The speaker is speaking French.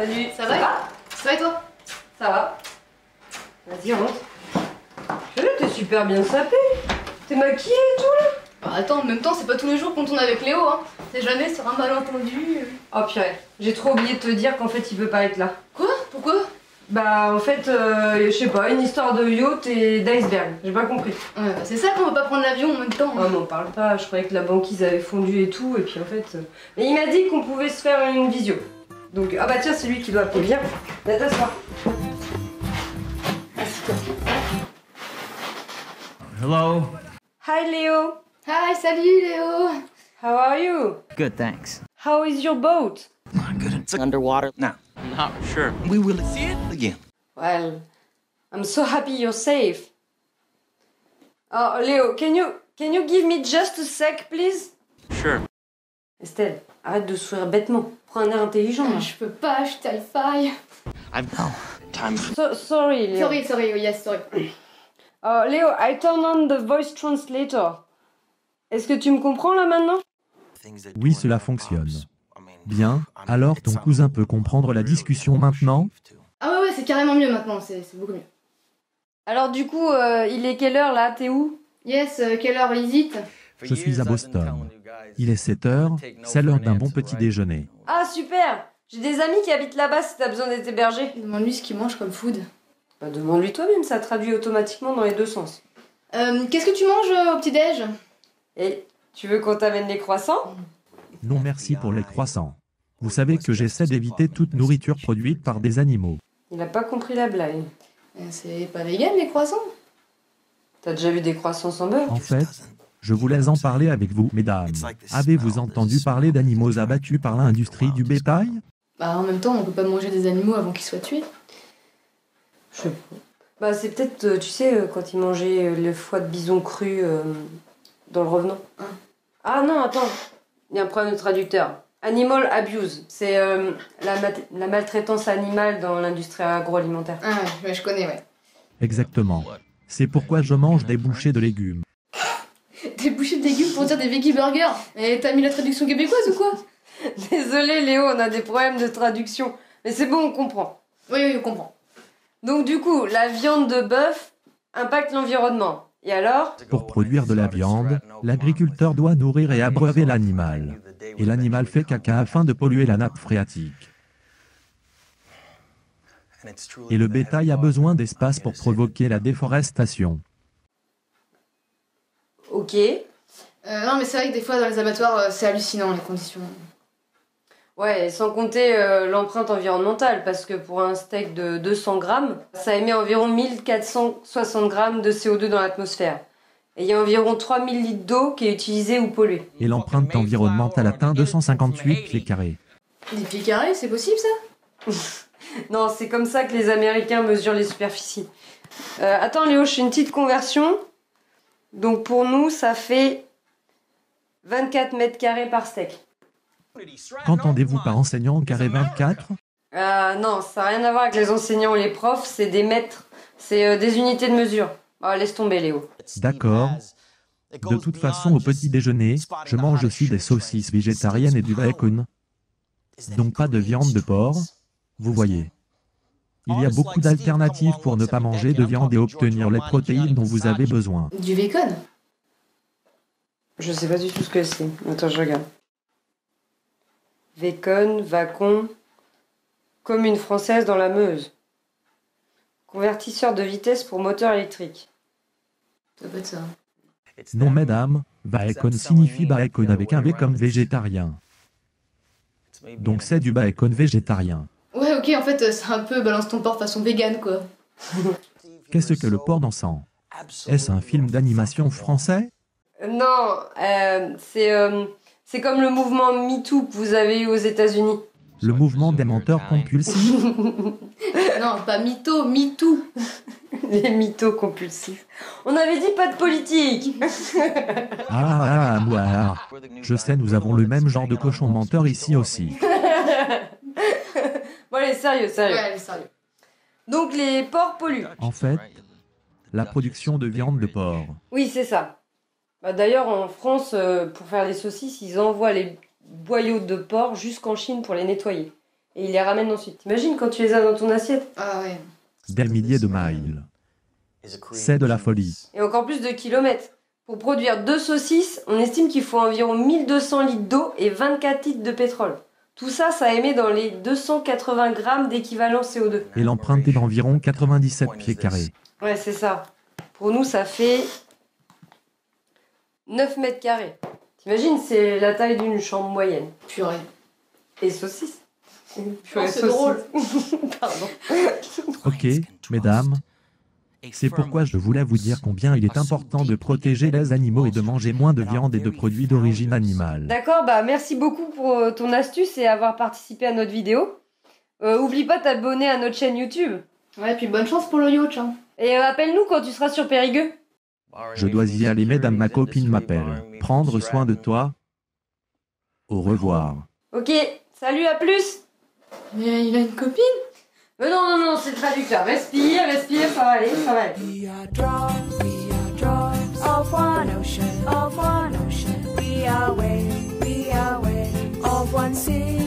Salut. Ça va et toi? Ça va. Vas-y, rentre. T'es super bien sapé. T'es maquillée et tout là. Bah attends, en même temps, c'est pas tous les jours qu'on tourne avec Léo, hein. C'est jamais sur un malentendu. Oh purée, j'ai trop oublié de te dire qu'en fait il peut pas être là. Quoi? Pourquoi? Bah en fait, je sais pas, une histoire de yacht et d'iceberg. J'ai pas compris. Ouais, bah c'est ça qu'on peut pas prendre l'avion en même temps. Oh m'en parle pas, je croyais que la banquise avait fondu et tout, et puis en fait... Mais il m'a dit qu'on pouvait se faire une visio. Donc, ah bah tiens, c'est lui qui doit appeler. Viens, viens t'asseoir. Assis-toi. Hello. Hi Léo. Hi, salut Léo. How are you? Good, thanks. How is your boat? Good. It's underwater. No, not sure. We will see it again. Well, I'm so happy you're safe. Oh Léo, can you give me just a sec, please? Sure. Estelle, arrête de sourire bêtement. Prends un air intelligent. Là. Je peux pas, je suis terrifiée. I've no time for... Sorry, Léo. Sorry, yes, sorry. Léo, I turn on the voice translator. Est-ce que tu me comprends là maintenant? Oui, cela fonctionne. Bien, alors ton cousin peut comprendre la discussion maintenant? Ah ouais, c'est carrément mieux maintenant, c'est beaucoup mieux. Alors du coup, il est quelle heure là? T'es où? Yes, quelle heure is it? Je suis à Boston. Il est 7 heures, c'est l'heure d'un bon petit déjeuner. Ah super! J'ai des amis qui habitent là-bas si t'as besoin d'être hébergé. Demande-lui ce qu'il mange comme food. Bah demande-lui toi-même, ça traduit automatiquement dans les deux sens. Qu'est-ce que tu manges au petit-déj? Et tu veux qu'on t'amène les croissants? Non merci pour les croissants. Vous savez que j'essaie d'éviter toute nourriture produite par des animaux. Il a pas compris la blague. C'est pas vegan les croissants? T'as déjà vu des croissants sans beurre? En fait, je voulais en parler avec vous, mesdames. Avez-vous entendu parler d'animaux abattus par l'industrie du bétail? Bah en même temps, on peut pas manger des animaux avant qu'ils soient tués. Je sais pas. Bah c'est peut-être, tu sais, quand ils mangeaient le foie de bison cru dans le Revenant. Ah non, attends. Il y a un problème de traducteur. Animal abuse, c'est la maltraitance animale dans l'industrie agroalimentaire. Ah ouais, je connais, ouais. Exactement. C'est pourquoi je mange des bouchées de légumes. Des bouchées de légumes pour dire des veggie burgers. Et t'as mis la traduction québécoise ou quoi? Désolé Léo, on a des problèmes de traduction. Mais c'est bon, on comprend. Oui, on comprend. Donc du coup, la viande de bœuf impacte l'environnement. Et alors? Pour produire de la viande, l'agriculteur doit nourrir et abreuver l'animal. Et l'animal fait caca afin de polluer la nappe phréatique. Et le bétail a besoin d'espace pour provoquer la déforestation. Ok. Non mais c'est vrai que des fois dans les abattoirs, c'est hallucinant les conditions. Ouais, et sans compter l'empreinte environnementale, parce que pour un steak de 200 grammes, ça émet environ 1460 grammes de CO2 dans l'atmosphère. Et il y a environ 3000 litres d'eau qui est utilisée ou polluée. Et l'empreinte environnementale atteint 258 pieds carrés. Des pieds carrés, c'est possible ça? Non, c'est comme ça que les Américains mesurent les superficies. Attends Léo, je fais une petite conversion. Donc pour nous, ça fait 24 mètres carrés par steak. Qu'entendez-vous par enseignant carré 24? Non, ça n'a rien à voir avec les enseignants ou les profs, c'est des mètres, c'est des unités de mesure. Oh, laisse tomber Léo. D'accord. De toute façon, au petit déjeuner, je mange aussi des saucisses végétariennes et du bacon. Donc pas de viande de porc, vous voyez. Il y a beaucoup d'alternatives pour ne pas manger de viande et obtenir les protéines dont vous avez besoin. Du bacon? Je sais pas du tout ce que c'est. Attends, je regarde. Vécon, Vacon, commune française dans la Meuse. Convertisseur de vitesse pour moteur électrique. Ça peut être ça. Non mesdames, bacon signifie bacon avec un V comme végétarien. Donc c'est du bacon végétarien. Ouais, ok, en fait, c'est un peu balance ton porc façon vegan, quoi. Qu'est-ce que le porc dansant? Est-ce un film d'animation français? Non, c'est comme le mouvement MeToo que vous avez eu aux États-Unis. Le mouvement des menteurs compulsifs? Non, pas mytho, MeToo. Les mythos compulsifs. On avait dit pas de politique. Moi. Je sais, nous avons le même genre de cochon menteur ici aussi. Bon allez, sérieux. Ouais, allez, sérieux. Donc les porcs polluent. En fait, la production de viande de porc. Oui, c'est ça. Bah, d'ailleurs, en France, pour faire les saucisses, ils envoient les boyaux de porc jusqu'en Chine pour les nettoyer. et il les ramène ensuite. T'imagines quand tu les as dans ton assiette? Ah ouais. Des milliers de miles. C'est de la folie. Et encore plus de kilomètres. Pour produire 2 saucisses, on estime qu'il faut environ 1200 litres d'eau et 24 litres de pétrole. Tout ça, ça émet dans les 280 grammes d'équivalent CO2. Et l'empreinte est d'environ 97 pieds carrés. Ouais, c'est ça. Pour nous, ça fait 9 mètres carrés. T'imagines, c'est la taille d'une chambre moyenne. Purée. Et saucisses. Purée, c'est drôle. Pardon. Ok, mesdames. C'est pourquoi je voulais vous dire combien il est important de protéger les animaux et de manger moins de viande et de produits d'origine animale. D'accord, bah merci beaucoup pour ton astuce et avoir participé à notre vidéo. Oublie pas de t'abonner à notre chaîne YouTube. Ouais, puis bonne chance pour le yacht, hein. Et appelle-nous quand tu seras sur Périgueux. Je dois y aller, mesdames, ma copine m'appelle. Prendre soin de toi. Au revoir. Ok, salut, à plus. Mais il a une copine? Mais non, c'est le traducteur. Respire, ça va aller, ça va aller. We are drops of one ocean, we are waves of one sea.